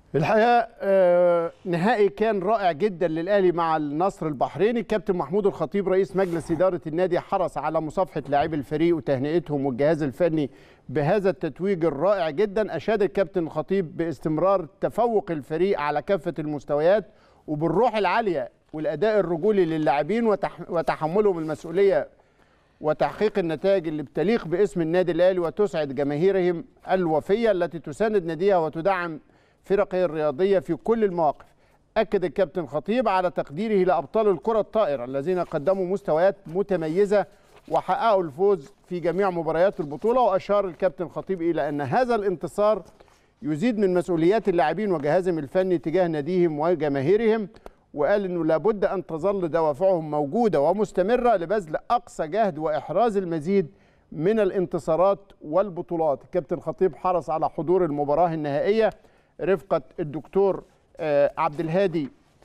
الحقيقه نهائي كان رائع جدا للاهلي مع النصر البحريني. الكابتن محمود الخطيب رئيس مجلس اداره النادي حرص على مصافحه لاعبي الفريق وتهنئتهم والجهاز الفني بهذا التتويج الرائع جدا. اشاد الكابتن الخطيب باستمرار تفوق الفريق على كافه المستويات وبالروح العاليه والاداء الرجولي للاعبين وتحملهم المسؤوليه وتحقيق النتائج اللي بتليق باسم النادي الاهلي وتسعد جماهيرهم الوفيه التي تساند ناديها وتدعم فرقه الرياضيه في كل المواقف. اكد الكابتن خطيب على تقديره لابطال الكره الطائره الذين قدموا مستويات متميزه وحققوا الفوز في جميع مباريات البطوله. واشار الكابتن خطيب الى ان هذا الانتصار يزيد من مسؤوليات اللاعبين وجهازهم الفني تجاه ناديهم وجماهيرهم، وقال انه لابد ان تظل دوافعهم موجوده ومستمره لبذل اقصى جهد واحراز المزيد من الانتصارات والبطولات. الكابتن خطيب حرص على حضور المباراه النهائيه رفقه الدكتور عبد الهادي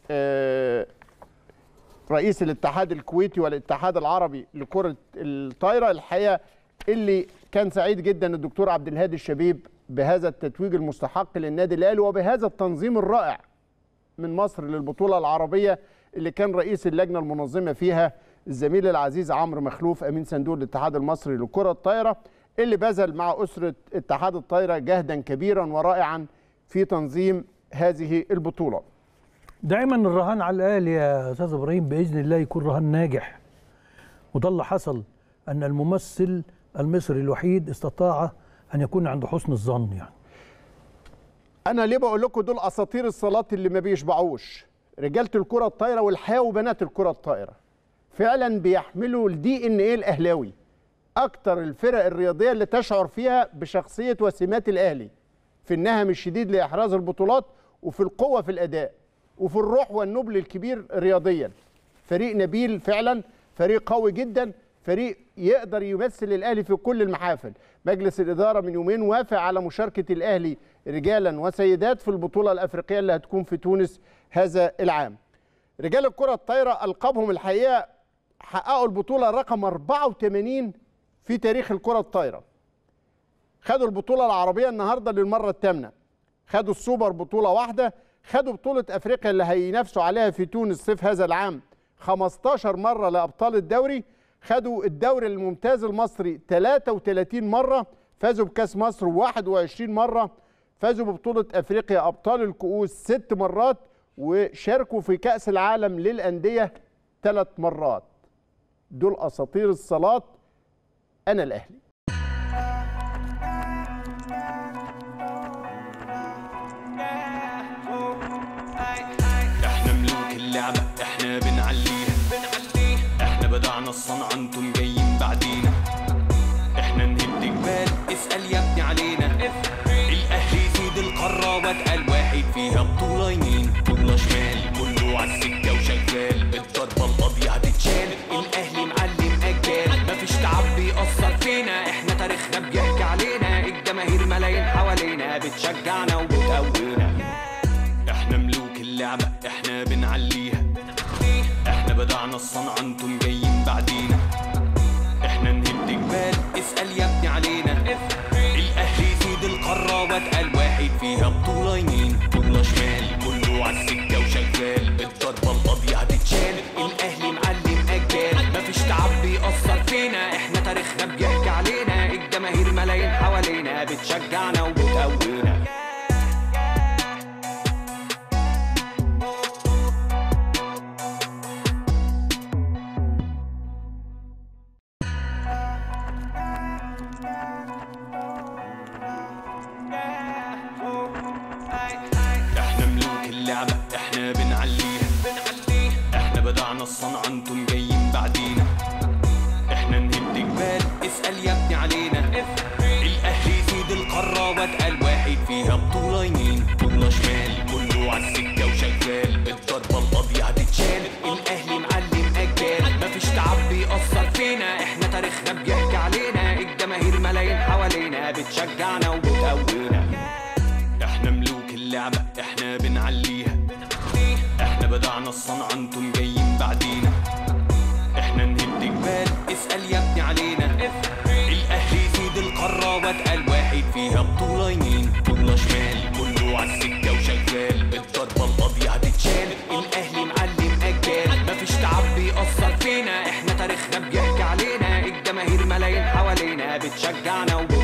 رئيس الاتحاد الكويتي والاتحاد العربي لكره الطايره. الحقيقه اللي كان سعيد جدا الدكتور عبد الهادي الشبيب بهذا التتويج المستحق للنادي الاهلي وبهذا التنظيم الرائع من مصر للبطوله العربيه اللي كان رئيس اللجنه المنظمه فيها الزميل العزيز عمرو مخلوف امين صندوق الاتحاد المصري لكره الطايره، اللي بذل مع اسره اتحاد الطايره جهدا كبيرا ورائعا في تنظيم هذه البطوله. دائما الرهان على الاهلي يا استاذ ابراهيم باذن الله يكون رهان ناجح، وده اللي حصل، ان الممثل المصري الوحيد استطاع ان يكون عند حسن الظن. يعني انا ليه بقول لكم دول اساطير الصالات اللي ما بيشبعوش، رجاله الكره الطايره والحياه وبنات الكره الطايره فعلا بيحملوا الدي ان ايه الاهلاوي، اكتر الفرق الرياضيه اللي تشعر فيها بشخصيه وسمات الاهلي في النهم الشديد لاحراز البطولات وفي القوه في الاداء وفي الروح والنبل الكبير رياضيا. فريق نبيل فعلا، فريق قوي جدا، فريق يقدر يمثل الاهلي في كل المحافل. مجلس الاداره من يومين وافق على مشاركه الاهلي رجالا وسيدات في البطوله الافريقيه اللي هتكون في تونس هذا العام. رجال الكره الطايره القابهم الحقيقه حققوا البطوله رقم 84 في تاريخ الكره الطايره. خدوا البطوله العربيه النهارده للمره الثامنه، خدوا السوبر بطوله واحده، خدوا بطوله افريقيا اللي هينافسوا عليها في تونس صيف هذا العام 15 مره لابطال الدوري، خدوا الدوري الممتاز المصري 33 مره، فازوا بكاس مصر 21 مره، فازوا ببطوله افريقيا ابطال الكؤوس 6 مرات، وشاركوا في كاس العالم للانديه 3 مرات. دول اساطير الصالات. انا الاهلي. احنا ملوك اللعبه، احنا بنعليها، احنا بدعنا الصنعه انتم جايين بعدينا، احنا نهد جبال اسال يا ابني علينا. الاهلي سيد القاره واتقل واحد فيها، بطوله يمين بطوله شمال كله عالسكه وشغال، الضربه القاضيه هتتشال، الاهلي معلم اجيال، مفيش تعب بيأثر فينا، احنا تاريخنا بيحكي علينا، الجماهير ملايين حوالينا بتشجعنا وبتقوينا. احنا ملوك اللعبه، احنا بنعليها، احنا بدعنا الصنعه انتم جايين بعدينا، احنا نهد جبال اسال يا ابني علينا. الاهلي سيد القاره واتقل واحد فيها، بطوله يمين بطوله شمال كله عالسكه وشغال، الضربه القاضيه هتتشال، الاهلي معلم اجيال، مفيش تعب بيأثر فينا، احنا تاريخنا بيحكي علينا، الجماهير ملايين حوالينا بتشجعنا وبتقوينا. اللعبة احنا بنعليها، احنا بدعنا الصنعة انتم جايين بعدينا، احنا نهد جبال اسأل يا ابني علينا. الاهلي سيد القارة واتقل واحد فيها، بطولة يمين بطولة شمال كله عالسكة وشغال، الضربة القاضية هتتشال، الاهلي معلم اجيال، مفيش تعب بيأثر فينا، احنا تاريخنا بيحكي علينا، الجماهير ملايين حوالينا بتشجعنا وبتقوينا. احنا ملوك اللعبة احنا بنعليها، احنا بدعنا الصنعة انتم جايين بعدينا، احنا نهد جبال اسأل يا ابني علينا. الاهلي سيد القارة واتقل واحد فيها، بطولة يمين بطولة شمال كله عالسكة وشغال. شجعنا